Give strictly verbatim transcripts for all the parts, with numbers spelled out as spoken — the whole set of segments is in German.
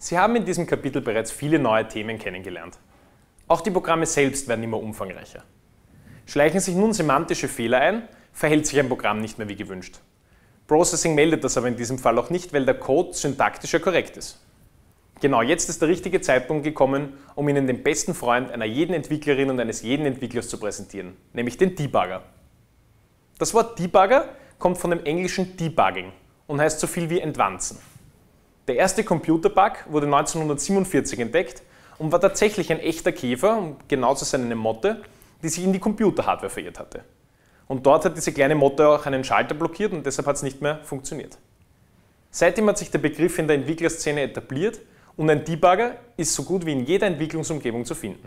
Sie haben in diesem Kapitel bereits viele neue Themen kennengelernt. Auch die Programme selbst werden immer umfangreicher. Schleichen sich nun semantische Fehler ein, verhält sich ein Programm nicht mehr wie gewünscht. Processing meldet das aber in diesem Fall auch nicht, weil der Code syntaktisch ja korrekt ist. Genau jetzt ist der richtige Zeitpunkt gekommen, um Ihnen den besten Freund einer jeden Entwicklerin und eines jeden Entwicklers zu präsentieren, nämlich den Debugger. Das Wort Debugger kommt von dem englischen Debugging und heißt so viel wie entwanzen. Der erste Computerbug wurde neunzehnhundertsiebenundvierzig entdeckt und war tatsächlich ein echter Käfer, um genau zu sein eine Motte, die sich in die Computerhardware verirrt hatte. Und dort hat diese kleine Motte auch einen Schalter blockiert und deshalb hat es nicht mehr funktioniert. Seitdem hat sich der Begriff in der Entwicklerszene etabliert und ein Debugger ist so gut wie in jeder Entwicklungsumgebung zu finden.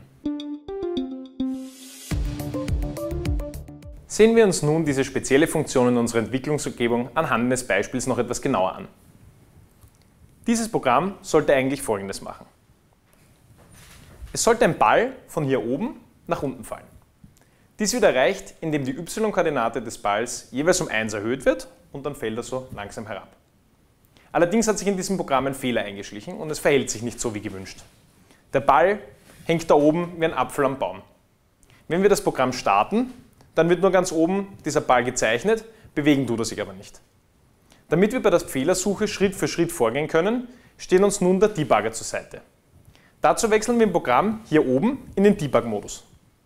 Sehen wir uns nun diese spezielle Funktion in unserer Entwicklungsumgebung anhand eines Beispiels noch etwas genauer an. Dieses Programm sollte eigentlich Folgendes machen. Es sollte ein Ball von hier oben nach unten fallen. Dies wird erreicht, indem die y-Koordinate des Balls jeweils um eins erhöht wird und dann fällt er so langsam herab. Allerdings hat sich in diesem Programm ein Fehler eingeschlichen und es verhält sich nicht so wie gewünscht. Der Ball hängt da oben wie ein Apfel am Baum. Wenn wir das Programm starten, dann wird nur ganz oben dieser Ball gezeichnet, bewegen tut er sich aber nicht. Damit wir bei der Fehlersuche Schritt für Schritt vorgehen können, steht uns nun der Debugger zur Seite. Dazu wechseln wir im Programm hier oben in den Debug-Modus.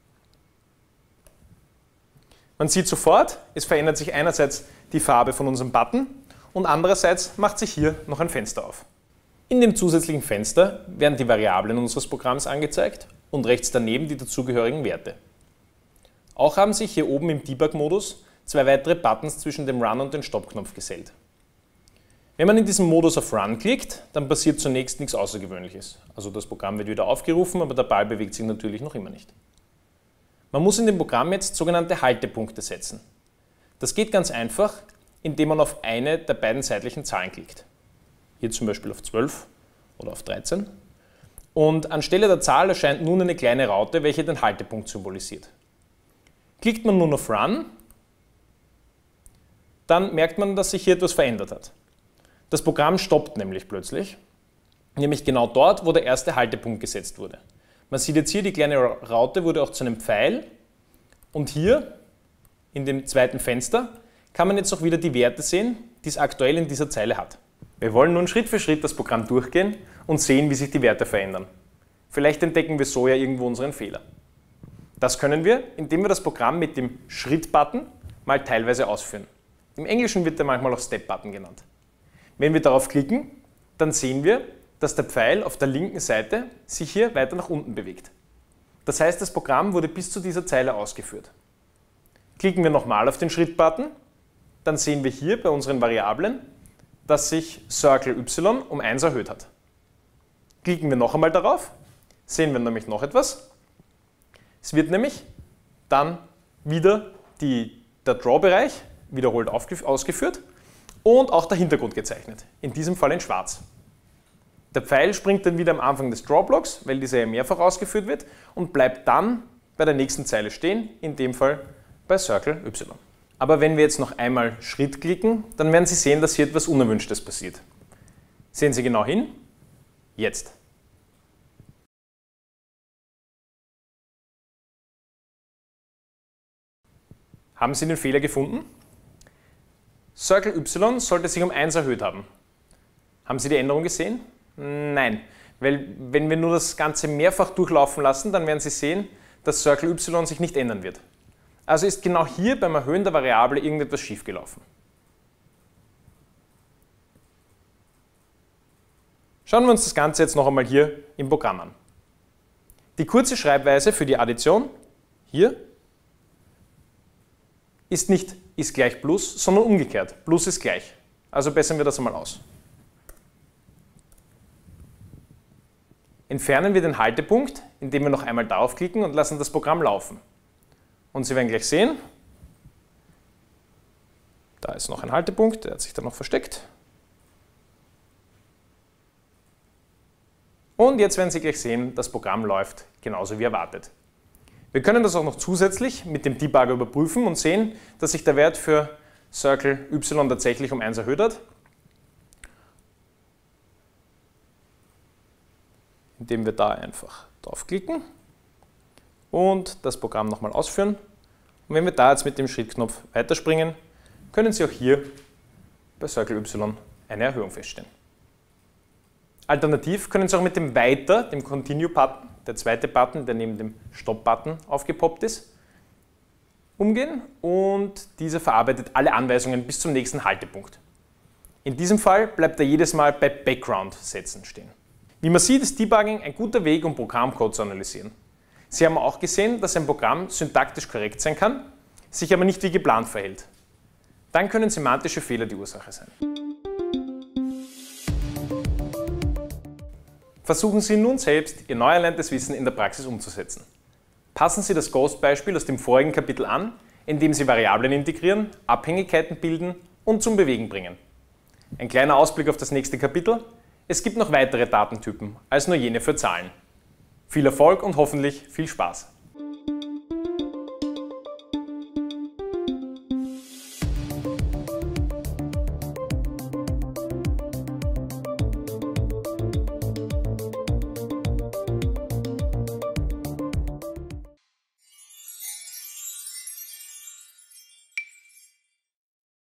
Man sieht sofort, es verändert sich einerseits die Farbe von unserem Button und andererseits macht sich hier noch ein Fenster auf. In dem zusätzlichen Fenster werden die Variablen unseres Programms angezeigt und rechts daneben die dazugehörigen Werte. Auch haben sich hier oben im Debug-Modus zwei weitere Buttons zwischen dem Run- und dem Stop-Knopf gesellt. Wenn man in diesem Modus auf Run klickt, dann passiert zunächst nichts Außergewöhnliches. Also das Programm wird wieder aufgerufen, aber der Ball bewegt sich natürlich noch immer nicht. Man muss in dem Programm jetzt sogenannte Haltepunkte setzen. Das geht ganz einfach, indem man auf eine der beiden seitlichen Zahlen klickt. Hier zum Beispiel auf zwölf oder auf dreizehn. Und anstelle der Zahl erscheint nun eine kleine Raute, welche den Haltepunkt symbolisiert. Klickt man nun auf Run, dann merkt man, dass sich hier etwas verändert hat. Das Programm stoppt nämlich plötzlich, nämlich genau dort, wo der erste Haltepunkt gesetzt wurde. Man sieht jetzt hier, die kleine Raute wurde auch zu einem Pfeil und hier in dem zweiten Fenster kann man jetzt auch wieder die Werte sehen, die es aktuell in dieser Zeile hat. Wir wollen nun Schritt für Schritt das Programm durchgehen und sehen, wie sich die Werte verändern. Vielleicht entdecken wir so ja irgendwo unseren Fehler. Das können wir, indem wir das Programm mit dem Schritt-Button mal teilweise ausführen. Im Englischen wird er manchmal auch Step-Button genannt. Wenn wir darauf klicken, dann sehen wir, dass der Pfeil auf der linken Seite sich hier weiter nach unten bewegt. Das heißt, das Programm wurde bis zu dieser Zeile ausgeführt. Klicken wir nochmal auf den Schritt-Button, dann sehen wir hier bei unseren Variablen, dass sich Circle Y um eins erhöht hat. Klicken wir noch einmal darauf, sehen wir nämlich noch etwas. Es wird nämlich dann wieder die, der Draw-Bereich wiederholt ausgeführt und auch der Hintergrund gezeichnet, in diesem Fall in schwarz. Der Pfeil springt dann wieder am Anfang des Draw-Blocks, weil dieser ja mehrfach ausgeführt wird und bleibt dann bei der nächsten Zeile stehen, in dem Fall bei Circle Y. Aber wenn wir jetzt noch einmal Schritt klicken, dann werden Sie sehen, dass hier etwas Unerwünschtes passiert. Sehen Sie genau hin, jetzt. Haben Sie den Fehler gefunden? Circle Y sollte sich um eins erhöht haben. Haben Sie die Änderung gesehen? Nein, weil wenn wir nur das Ganze mehrfach durchlaufen lassen, dann werden Sie sehen, dass Circle Y sich nicht ändern wird. Also ist genau hier beim Erhöhen der Variable irgendetwas schiefgelaufen. Schauen wir uns das Ganze jetzt noch einmal hier im Programm an. Die kurze Schreibweise für die Addition hier ist nicht ist gleich Plus, sondern umgekehrt. Plus ist gleich. Also bessern wir das einmal aus. Entfernen wir den Haltepunkt, indem wir noch einmal darauf klicken und lassen das Programm laufen. Und Sie werden gleich sehen, da ist noch ein Haltepunkt, der hat sich da noch versteckt. Und jetzt werden Sie gleich sehen, das Programm läuft genauso wie erwartet. Wir können das auch noch zusätzlich mit dem Debugger überprüfen und sehen, dass sich der Wert für Circle Y tatsächlich um eins erhöht hat. indem wir da einfach draufklicken und das Programm nochmal ausführen. Und wenn wir da jetzt mit dem Schrittknopf weiterspringen, können Sie auch hier bei Circle Y eine Erhöhung feststellen. Alternativ können Sie auch mit dem Weiter, dem Continue-Button, der zweite Button, der neben dem Stop-Button aufgepoppt ist, umgehen und dieser verarbeitet alle Anweisungen bis zum nächsten Haltepunkt. In diesem Fall bleibt er jedes Mal bei Background-Sätzen stehen. Wie man sieht, ist Debugging ein guter Weg, um Programmcode zu analysieren. Sie haben auch gesehen, dass ein Programm syntaktisch korrekt sein kann, sich aber nicht wie geplant verhält. Dann können semantische Fehler die Ursache sein. Versuchen Sie nun selbst, Ihr neu erlerntes Wissen in der Praxis umzusetzen. Passen Sie das Ghost-Beispiel aus dem vorigen Kapitel an, indem Sie Variablen integrieren, Abhängigkeiten bilden und zum Bewegen bringen. Ein kleiner Ausblick auf das nächste Kapitel. Es gibt noch weitere Datentypen als nur jene für Zahlen. Viel Erfolg und hoffentlich viel Spaß!